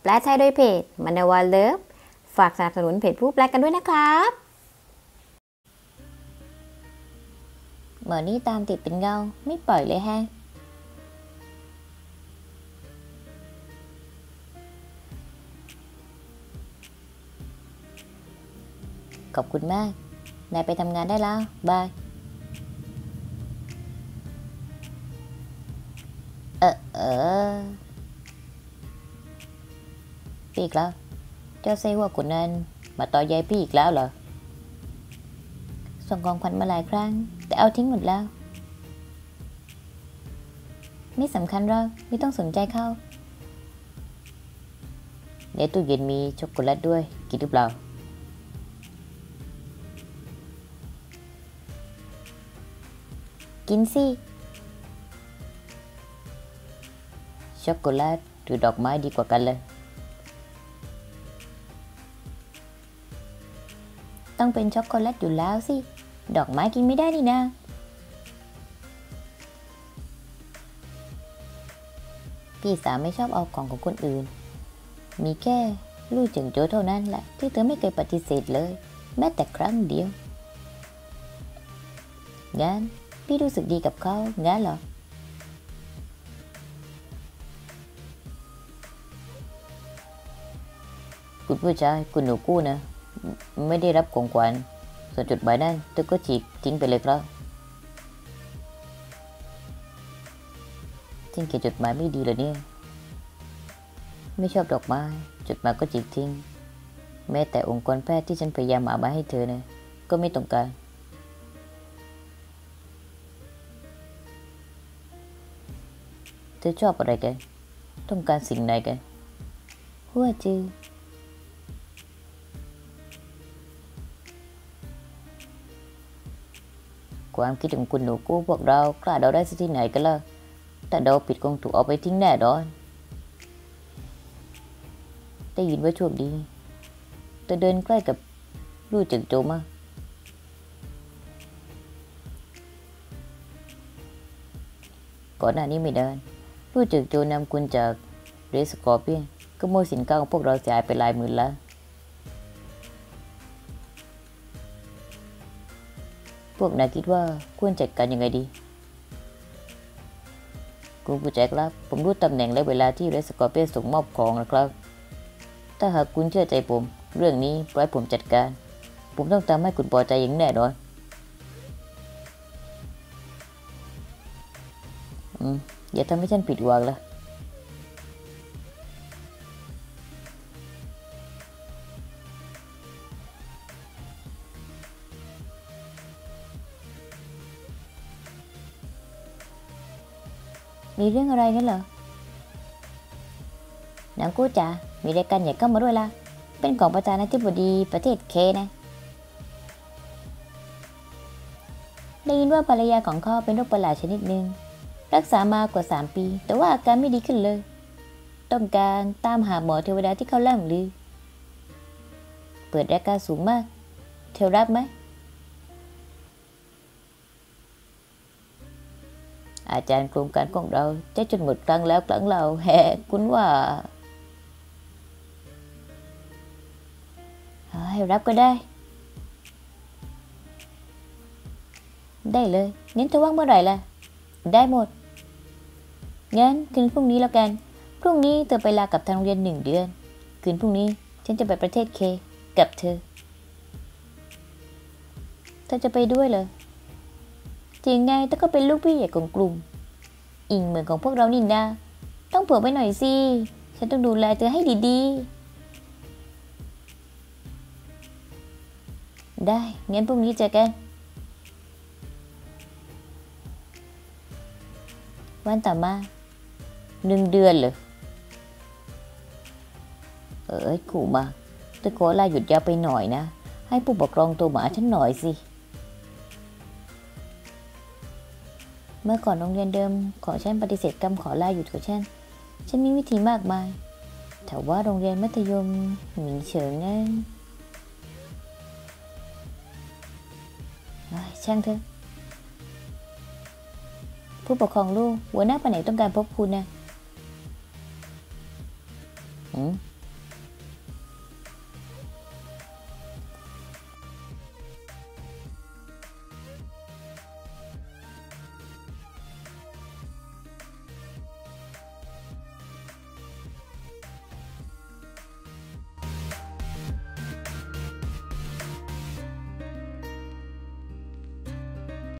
ลไทยโดยเพจมันดาวาเลิฟฝากสนับสนุนเพจผู้แปลกันด้วยนะครับเหมือนนี่ตามติดเป็นเงาไม่ปล่อยเลยแฮะขอบคุณมากนายไปทำงานได้แล้วบายพี่อีกแล้วเจ้าเซ่ว่าคนนั้นมาต่อใยพี่อีกแล้วเหรอส่งของขวัญมาหลายครั้งแต่เอาทิ้งหมดแล้วไม่สำคัญหรอกไม่ต้องสนใจเขาในตู้เย็นมีช็อกโกแลตด้วยกินหรือเปล่ากินสิช็อกโกแลตหรือดอกไม้ดีกว่ากันเลยต้องเป็นช็อกโกแลตอยู่แล้วสิดอกไม้กินไม่ได้นี่นะพี่สาวไม่ชอบเอาของของคนอื่นมีแค่ลู่เจิงโจ้เท่านั้นแหละที่เธอไม่เคยปฏิเสธเลยแม้แต่ครั้งเดียวงั้นพี่รู้สึกดีกับเขางั้นเหรอคุณผู้ชายคุณหนูกู้นะไม่ได้รับของขวัญส่วนจดหมายนั้นเธอก็ฉีกทิ้งไปเลยครับทิ้งเขียนจดหมายไม่ดีเลยเนี่ยไม่ชอบดอกไม้จดหมายก็ฉีกทิ้งแม้แต่องค์กรแพทย์ที่ฉันพยายามหามาให้เธอนะก็ไม่ต้องการเธอชอบอะไรกันต้องการสิ่งไหนกันหัวจือความคิดของคุณหนูกู้พวกเรากล้าเดาได้สักที่ไหนกันล่ะถ้าเดาผิดคงถูกเอาไปทิ้งแน่นอนได้ยินว่าโชคดีแต่เดินใกล้กับลู่เจิงโจมากก่อนหน้านี้ไม่เดินลู่เจิงโจนำคุณจากเรสกอร์เปียนขโมยสินค้าของพวกเราเสียหายไปหลายหมื่นแล้วพวกนายคิดว่าควรจัดการยังไงดีคุณผู้ชายครับผมรู้ตำแหน่งและเวลาที่เรสกอร์เปียนส่งมอบของนะครับถ้าหากคุณเชื่อใจผมเรื่องนี้ปล่อยผมจัดการผมต้องทำให้คุณพอใจอย่างแน่นอนอย่าทำให้ฉันผิดหวังละมีเรื่องอะไรกันเหรอนางกู้จ๋ามีรายการใหญ่เข้ามาด้วยล่ะเป็นของประธานาธิบดีประเทศเคนะได้ยินว่าภรรยาของเขาเป็นโรคประหลาดชนิดหนึ่งรักษามากว่า3 ปีแต่ว่าอาการไม่ดีขึ้นเลยต้องการตามหาหมอเทวดาที่เขาล่ำลือเปิดราคาสูงมากเธอรับไหมอาจารย์โครงการของเราจะจนหมดครั้งแล้วครั้งเราแห่คุณว่าให้รับก็ได้เลยงั้นเธอว่างเมื่อไหร่ล่ะได้หมดงั้นคืนพรุ่งนี้แล้วกันพรุ่งนี้เธอไปลากับทางโรงเรียน1 เดือนคืนพรุ่งนี้ฉันจะไปประเทศเคกับเธอจะไปด้วยเหรอจริงไงแต่ก็เป็นลูกพี่ใหญ่ของกลุ่มอิงเหมือนของพวกเรานี่นะต้องเผื่อไว้หน่อยสิฉันต้องดูแลเธอให้ดีๆได้งั้นพรุ่งนี้เจอกันวันต่อมา1 เดือนเลยกูมาแต่ขอลาหยุดยาวไปหน่อยนะให้ผู้ปกครองโทรมาฉันหน่อยสิเมื่อก่อนโรงเรียนเดิมขอฉันปฏิเสธคำขอลาหยุดของฉันมีวิธีมากมายแต่ว่าโรงเรียนมัธยมหมิงเฉิงนะช่างเถอะผู้ปกครองลูกหัวหน้าแผนกต้องการพบคุณนะ